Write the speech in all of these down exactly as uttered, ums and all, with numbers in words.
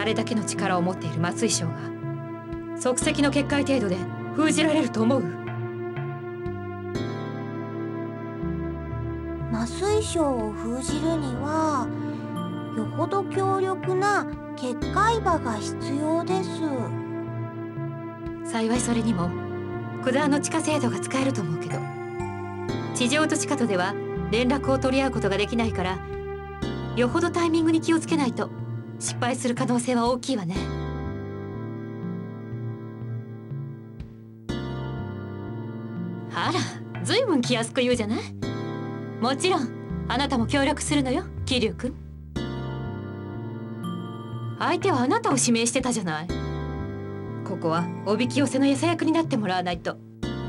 れだけの力を持っている麻酔将が即席の結界程度で封じられると思う？ 麻酔将を封じるにはよほど強力な結界場が必要です。 幸いそれにも九段の地下制度が使えると思うけど、地上と地下とでは連絡を取り合うことができないから、よほどタイミングに気をつけないと失敗する可能性は大きいわね。あら、ずいぶん気安く言うじゃない。もちろんあなたも協力するのよ、桐生君。相手はあなたを指名してたじゃない。ここはおびき寄せの餌役になってもらわないと。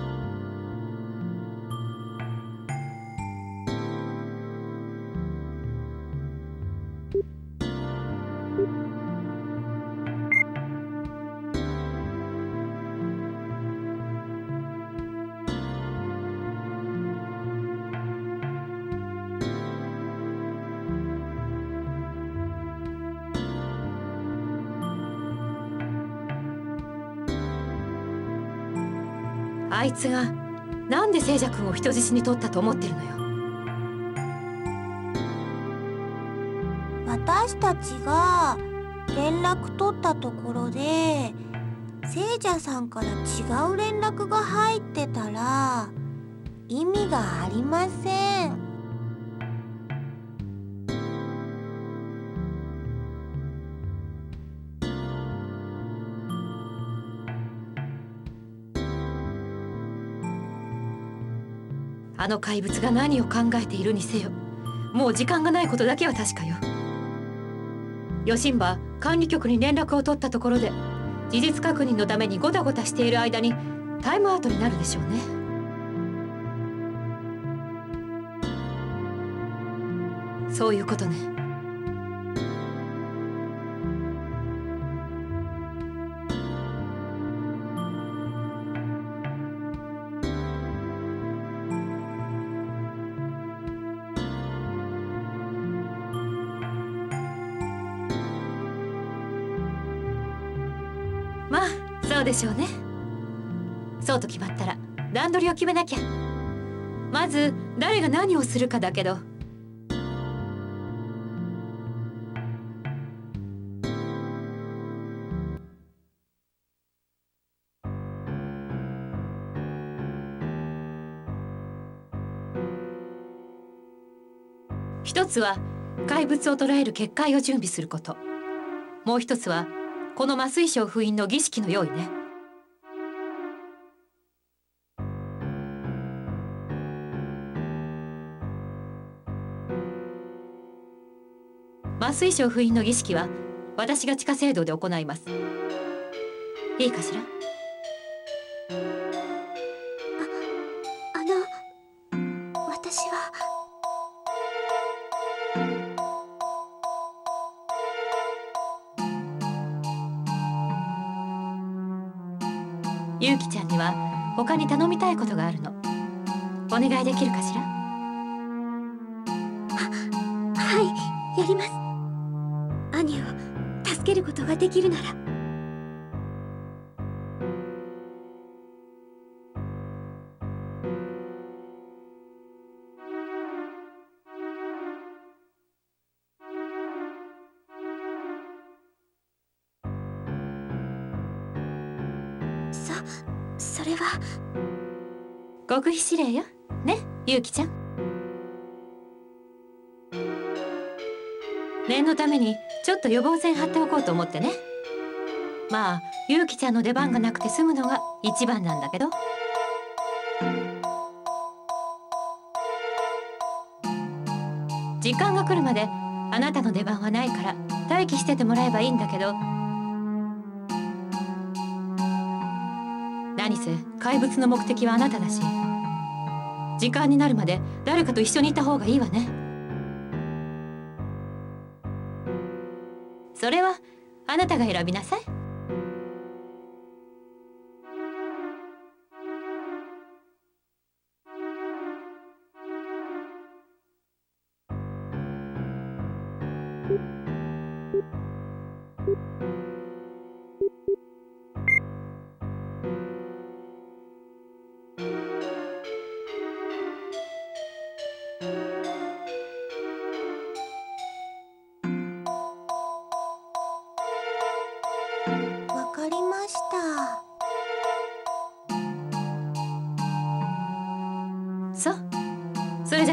あいつがなんで聖者君を人質に取ったと思ってるのよ。 私たちが連絡取ったところで聖者さんから違う連絡が入ってたら意味がありません。 あの怪物が何を考えているにせよ、もう時間がないことだけは確かよ。余震波管理局に連絡を取ったところで事実確認のためにゴタゴタしている間にタイムアウトになるでしょうね。そういうことね。まあそうでしょうね。そうと決まったら段取りを決めなきゃ。まず誰が何をするかだけど。一つは怪物を捕らえる結界を準備すること。もう一つはこの麻酔将封印の儀式の用意ね。麻酔将封印の儀式は私が地下聖堂で行います。いいかしら。 あ、あの私は。 ゆうきちゃんには他に頼みたいことがあるの。お願いできるかしら。 は、はい、やります。兄を助けることができるなら。そ、それは極秘指令よね、ゆうきちゃん。念のためにちょっと予防線張っておこうと思ってね。まあゆうきちゃんの出番がなくて済むのが一番なんだけど。時間が来るまであなたの出番はないから待機しててもらえばいいんだけど、何せ怪物の目的はあなただし、時間になるまで誰かと一緒にいた方がいいわね。それはあなたが選びなさい。 うん。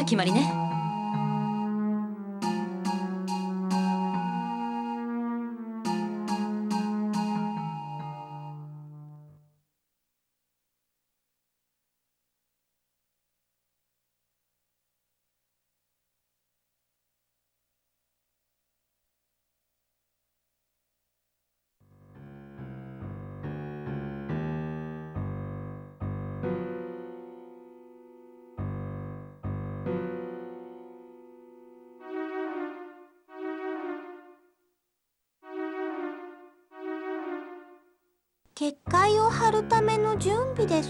決まりね。 結界を張るための準備です。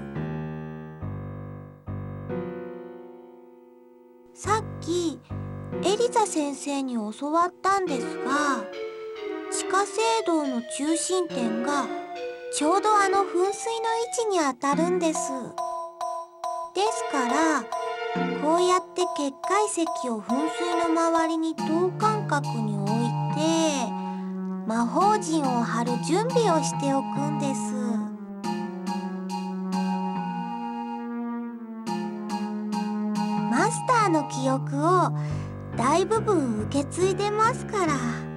さっきエリザ先生に教わったんですが、地下聖堂の中心点がちょうどあの噴水の位置に当たるんです。ですからこうやって結界石を噴水の周りに等間隔に置いて魔法陣を張る準備をしておくんです。マスターの記憶を大部分受け継いでますから。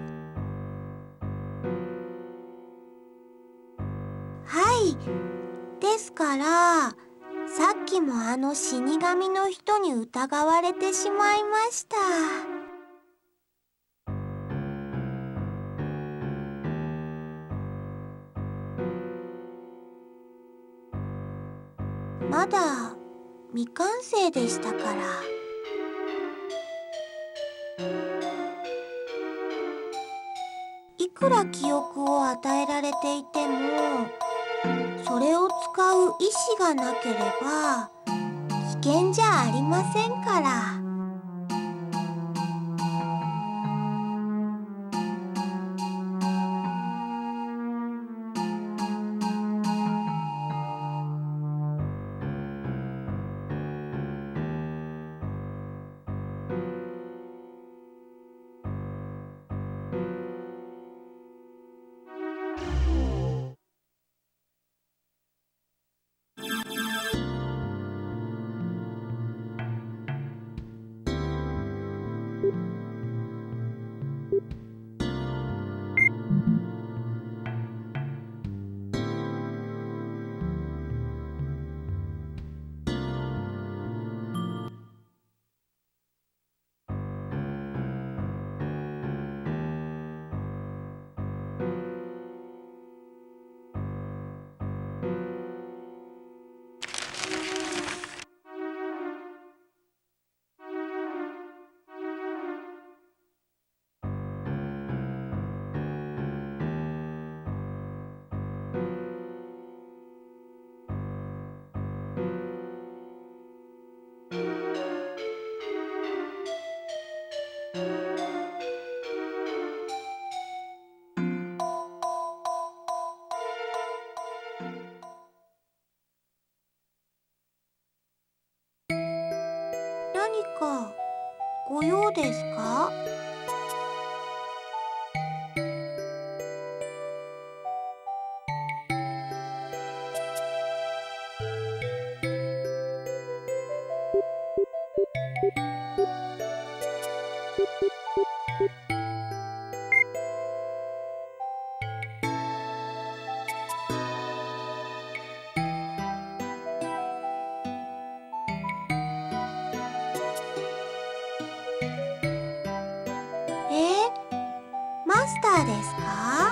はい、ですからさっきもあの死神の人に疑われてしまいました。まだ未完成でしたから。いくら記憶を与えられていてもそれを使う意志がなければ危険じゃありませんから。何かご用ですか？え、マスターですか？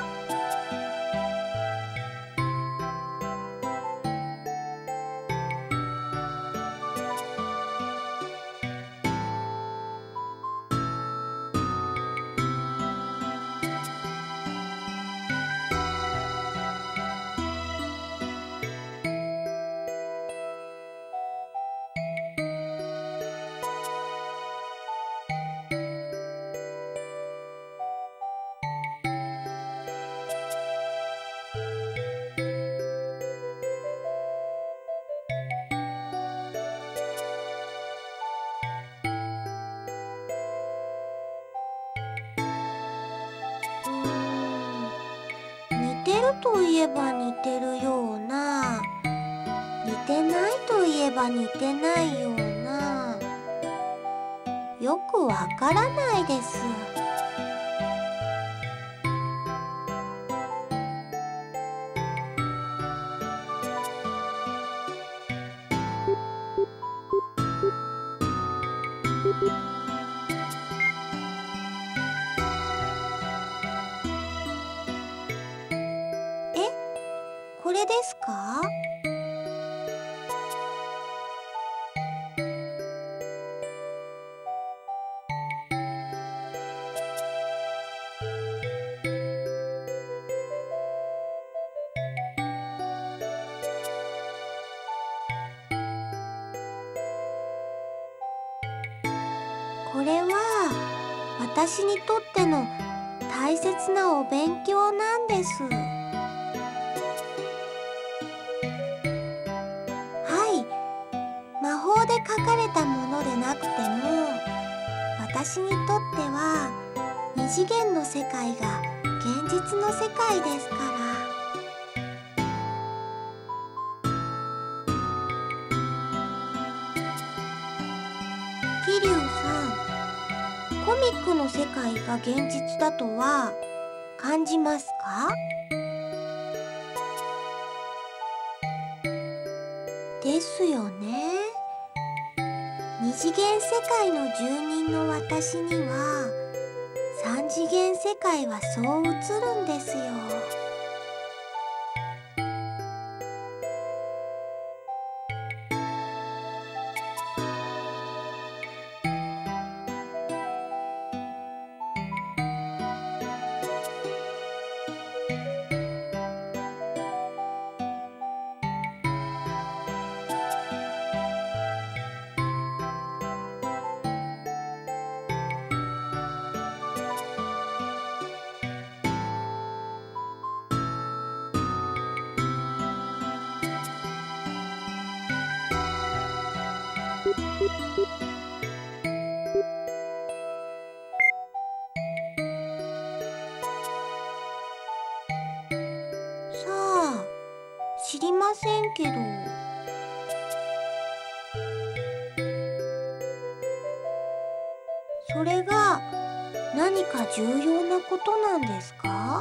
似てるといえば似てるような、似てないといえば似てないような、 よくわからないです。え、これですか？これは私にとっての大切なお勉強なんです。はい、魔法で書かれたものでなくても、私にとっては二次元の世界が現実の世界ですから。桐生さん、コミックの世界が現実だとは感じますか？ですよね。二次元世界の住人の私には三次元世界はそう映るんですよ。さあ、知りませんけど。それが何か重要なことなんですか？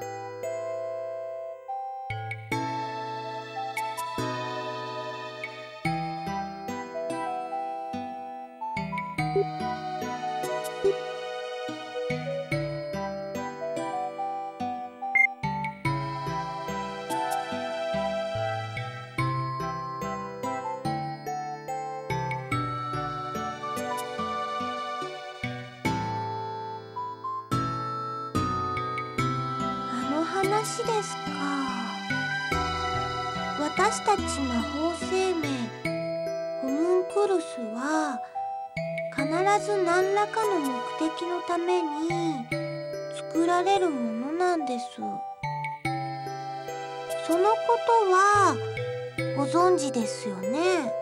あの話ですか。私たち魔法生命ホムンクルスは必ず何らかの目的のために作られるものなんです。そのことはご存知ですよね。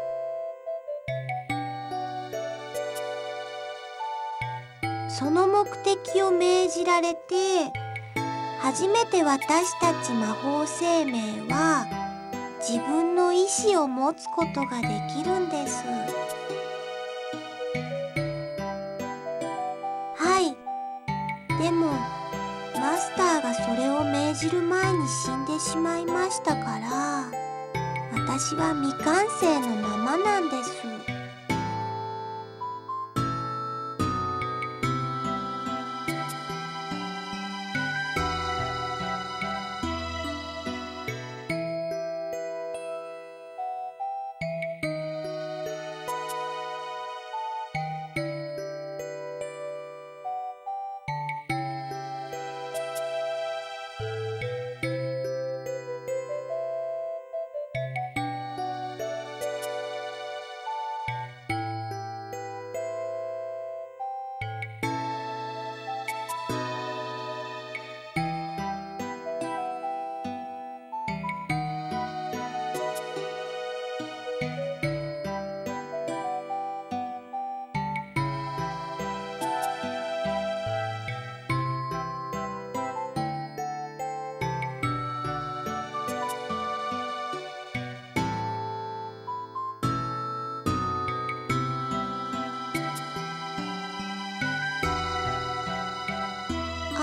その目的を命じられて初めて私たち魔法生命は自分の意志を持つことができるんです。はい。でもマスターがそれを命じる前に死んでしまいましたから、私は未完成のままなんです。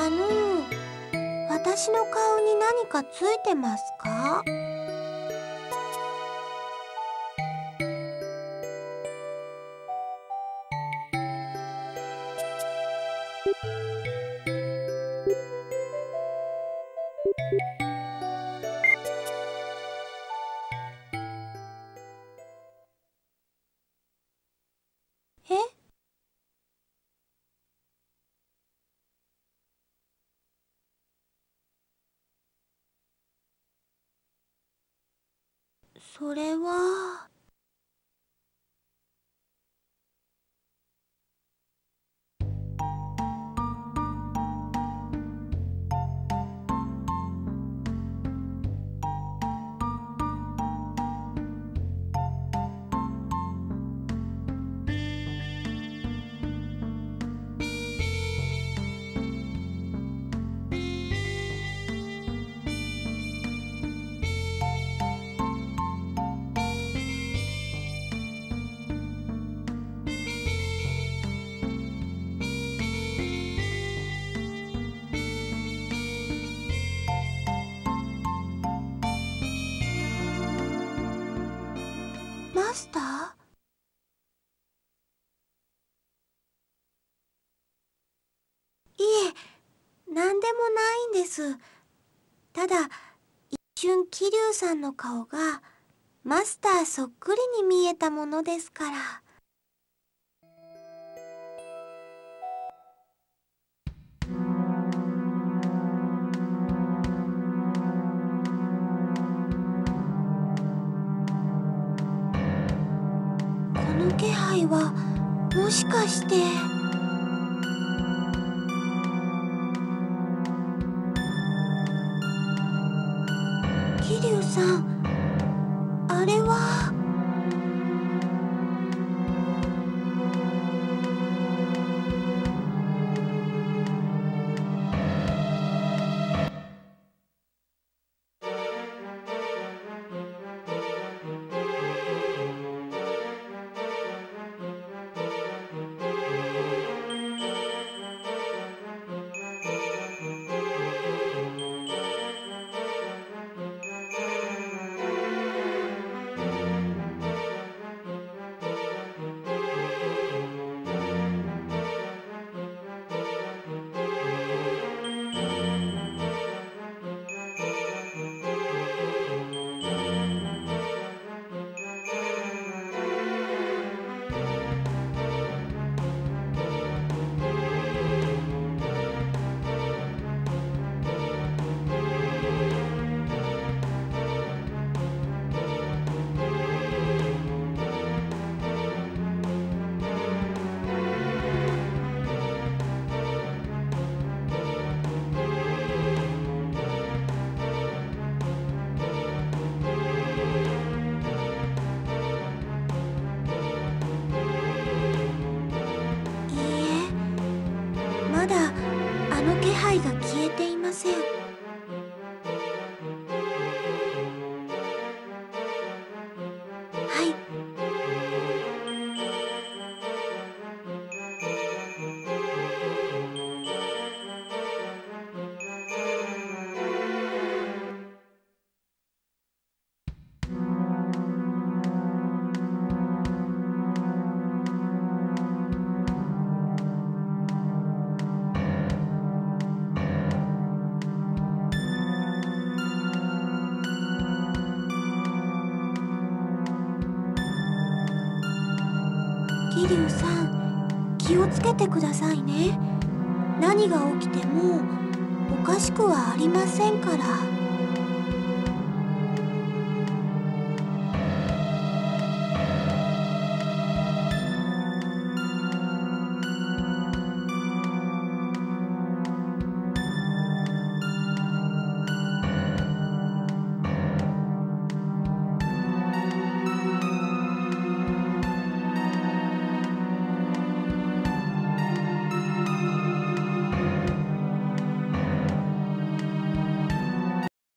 あの、私の顔に何かついてますか？え？それは。マスター？いえ、なんでもないんです。ただ、一瞬桐生さんの顔がマスターそっくりに見えたものですから。この気配はもしかして。桐生さん、あれは。まだあの気配が消えていません。はい。桐生さん、気をつけてくださいね。何が起きてもおかしくはありませんから。